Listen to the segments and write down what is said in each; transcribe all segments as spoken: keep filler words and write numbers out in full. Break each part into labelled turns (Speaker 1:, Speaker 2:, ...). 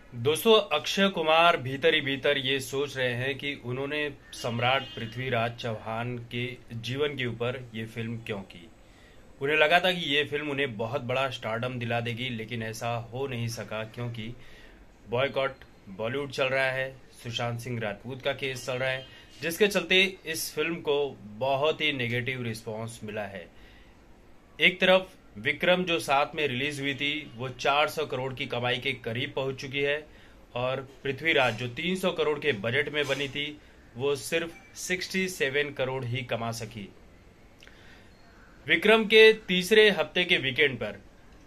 Speaker 1: दोस्तों, अक्षय कुमार भीतर ही भीतर ये सोच रहे हैं कि उन्होंने सम्राट पृथ्वीराज चौहान के जीवन के ऊपर ये फिल्म क्यों की। उन्हें लगा था कि ये फिल्म उन्हें बहुत बड़ा स्टारडम दिला देगी, लेकिन ऐसा हो नहीं सका क्योंकि बॉयकॉट बॉलीवुड चल रहा है, सुशांत सिंह राजपूत का केस चल रहा है, जिसके चलते इस फिल्म को बहुत ही नेगेटिव रिस्पांस मिला है। एक तरफ विक्रम जो साथ में रिलीज हुई थी वो चार सौ करोड़ की कमाई के करीब पहुंच चुकी है, और पृथ्वीराज जो तीन सौ करोड़ के बजट में बनी थी वो सिर्फ सड़सठ करोड़ ही कमा सकी। विक्रम के तीसरे हफ्ते के वीकेंड पर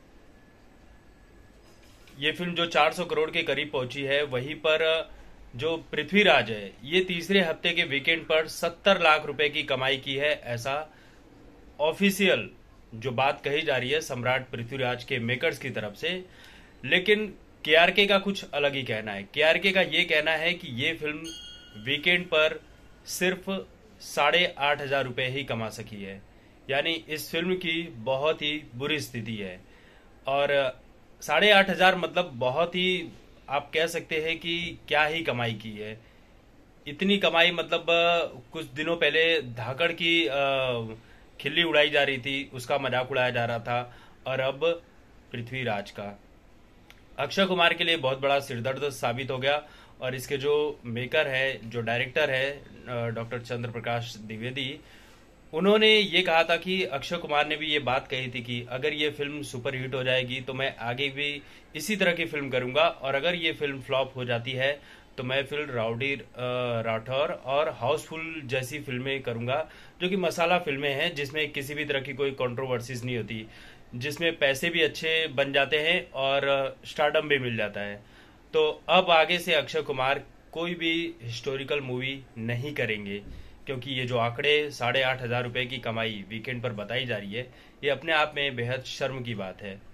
Speaker 1: ये फिल्म जो चार सौ करोड़ के करीब पहुंची है, वहीं पर जो पृथ्वीराज है ये तीसरे हफ्ते के वीकेंड पर सत्तर लाख रुपए की कमाई की है। ऐसा ऑफिशियल जो बात कही जा रही है सम्राट पृथ्वीराज के मेकर्स की तरफ से। लेकिन केआरके का कुछ अलग ही कहना है। केआरके का ये कहना है कि ये फिल्म वीकेंड पर सिर्फ साढ़े आठ हजार रुपये ही कमा सकी है, यानी इस फिल्म की बहुत ही बुरी स्थिति है। और साढ़े आठ हजार मतलब बहुत ही, आप कह सकते हैं कि क्या ही कमाई की है। इतनी कमाई मतलब अ, कुछ दिनों पहले धाकड़ की अ, खिल्ली उड़ाई जा रही थी, उसका मजाक उड़ाया जा रहा था, और अब पृथ्वीराज का। अक्षय कुमार के लिए बहुत बड़ा सिरदर्द साबित हो गया। और इसके जो मेकर है, जो डायरेक्टर है डॉक्टर चंद्र प्रकाश द्विवेदी, उन्होंने ये कहा था कि अक्षय कुमार ने भी ये बात कही थी कि अगर ये फिल्म सुपर हिट हो जाएगी तो मैं आगे भी इसी तरह की फिल्म करूंगा, और अगर ये फिल्म फ्लॉप हो जाती है तो मैं फिर राउडी अ, राठौर और हाउसफुल जैसी फिल्में करूंगा, जो कि मसाला फिल्में हैं जिसमें किसी भी तरह की कोई कंट्रोवर्सीज नहीं होती, जिसमें पैसे भी अच्छे बन जाते हैं और स्टारडम भी मिल जाता है। तो अब आगे से अक्षय कुमार कोई भी हिस्टोरिकल मूवी नहीं करेंगे, क्योंकि ये जो आंकड़े साढ़े आठ हजार रुपए की कमाई वीकेंड पर बताई जा रही है, ये अपने आप में बेहद शर्म की बात है।